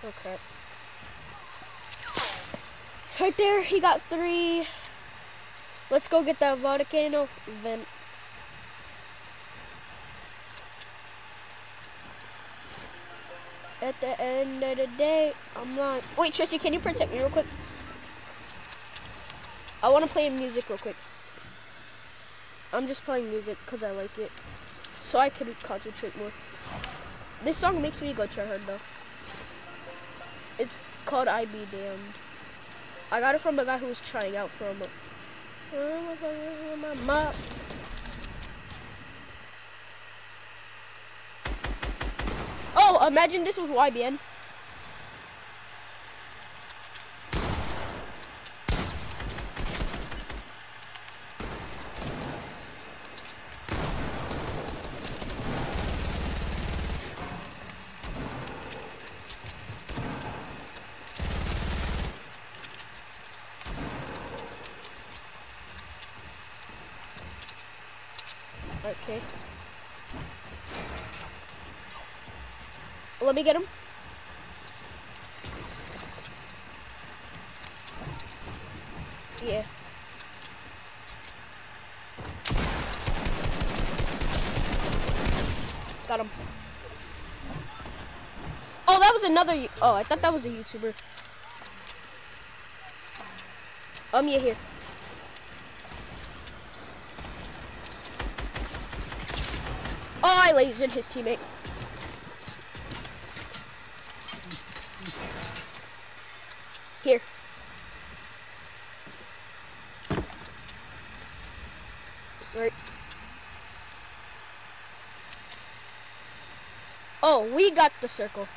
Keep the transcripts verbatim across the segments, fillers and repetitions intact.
Okay. Right there, he got three. Let's go get that volcano vent. At the end of the day, I'm like, wait, Tristy, can you protect me real quick? I want to play music real quick. I'm just playing music because I like it, so I can concentrate more. This song makes me go try hard though. It's called I Be Damned. I got it from a guy who was trying out from. Oh, imagine this was Y B N. Okay. Let me get him. Yeah. Got him. Oh, that was another. Oh, I thought that was a YouTuber. Um, yeah, here. Oh, I lasered his teammate. Here. Right. Oh, we got the circle.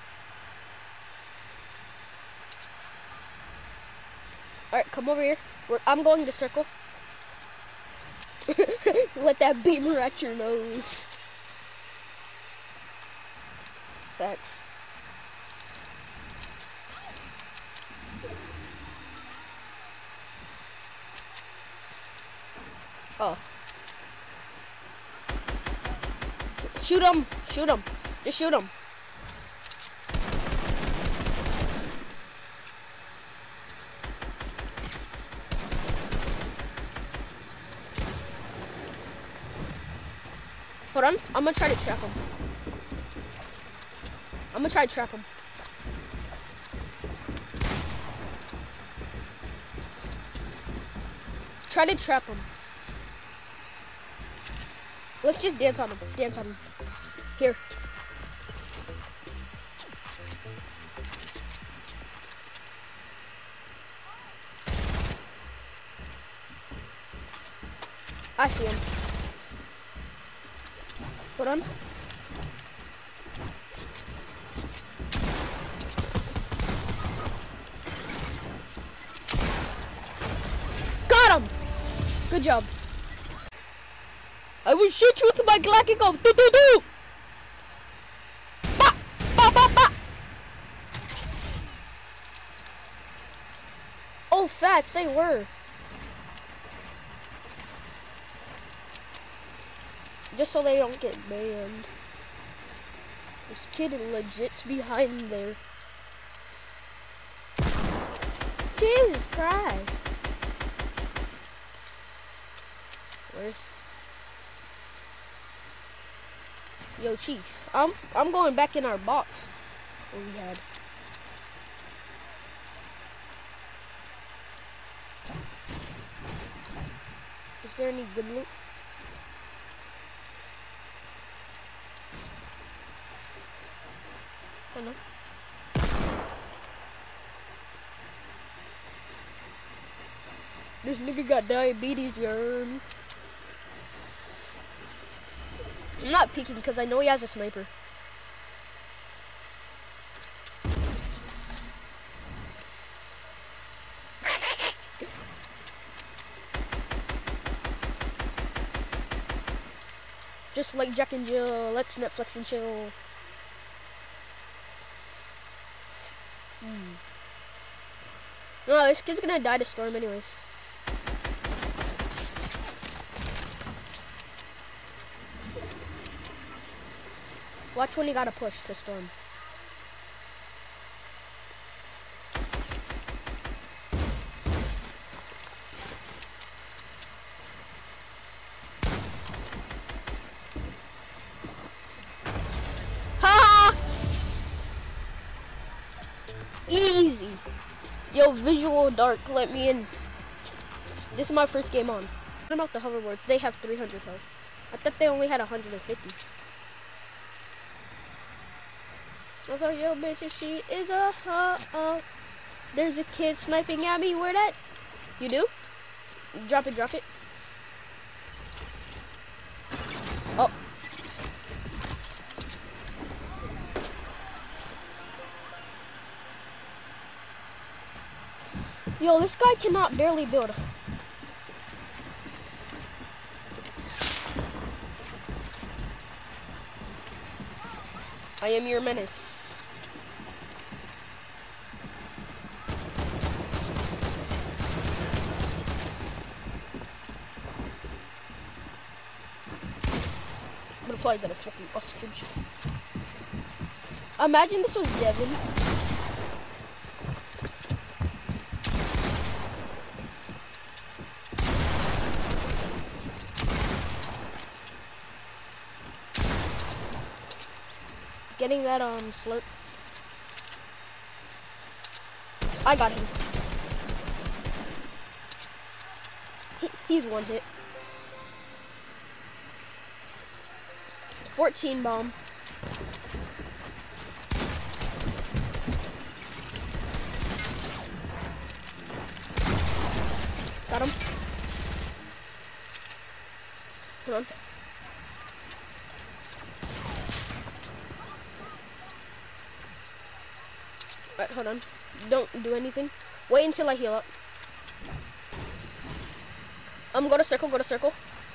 Alright, come over here. We're, I'm going to circle. Let that beamer at your nose. Facts. Oh. Shoot him! Shoot him! Just shoot him! Hold on, I'm gonna try to trap him. I'm gonna try to trap him. Try to trap him. Let's just dance on him. Dance on him. Here. I see him. Hold on. Got him! Good job. I will shoot you with my Glock and go do do do. Ba ba ba ba. Oh, facts, they were. Just so they don't get banned. This kid legit's behind there. Jesus Christ. Where's? Yo, Chief. I'm I'm going back in our box. What we had. Is there any good loot? Oh no. This nigga got diabetes, yarn. I'm not peeking because I know he has a sniper. Just like Jack and Jill, let's Netflix and chill. Hmm. No, this kid's gonna die to storm anyways. Watch when he got a push to storm. Yo, Visual Dark, let me in. This is my first game on. What about the hoverboards? They have three hundred health. I thought they only had one hundred fifty. I thought, yo, bitch, she is a uh, uh. There's a kid sniping at me. Where that? You do? Drop it, drop it. Oh. Yo, this guy cannot barely build. I am your menace. I'm gonna fly like a fucking ostrich. Imagine this was Devin. Getting that um slurp. I got him. He, he's one hit. fourteen bomb. Got him. Hold on. Alright, hold on. Don't do anything. Wait until I heal up. Um, go to circle, go to circle.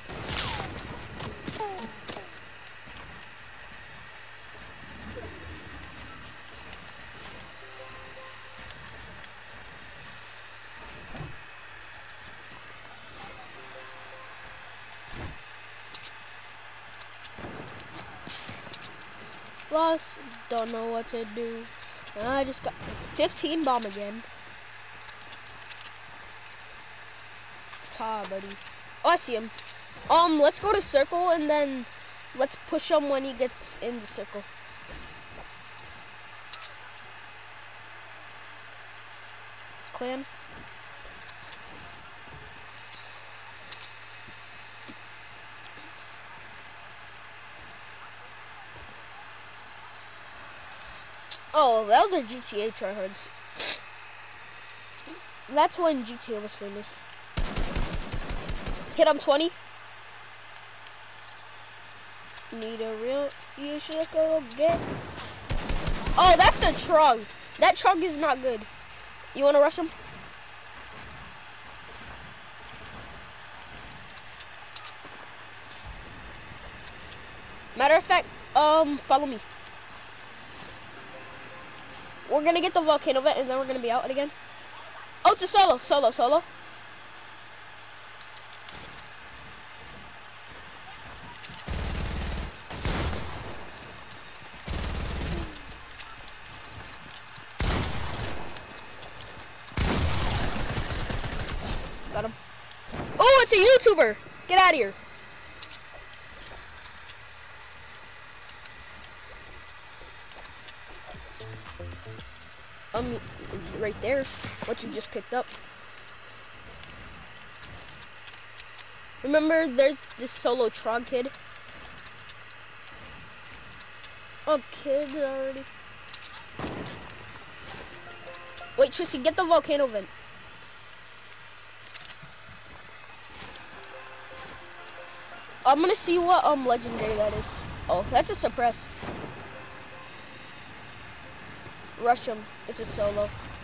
Lost, don't know what to do. I just got fifteen bomb again. Ta, buddy. Oh, I see him. Um, let's go to circle and then let's push him when he gets in the circle. Clan. Oh, that was our G T A tryhards. That's when G T A was famous. Hit him twenty. Need a real, you should go get. Oh, that's the Trug. That Trug is not good. You wanna rush him? Matter of fact, um, follow me. We're gonna get the volcano vent and then we're gonna be out again. Oh, it's a solo, solo, solo. Got him. Oh, it's a YouTuber. Get out of here. Um, right there, what you just picked up. Remember, there's this solo Trog kid. Oh, kids already. Wait, Tristy, get the volcano vent. I'm gonna see what um legendary that is. Oh, that's a suppressed. Rush him. It's a solo.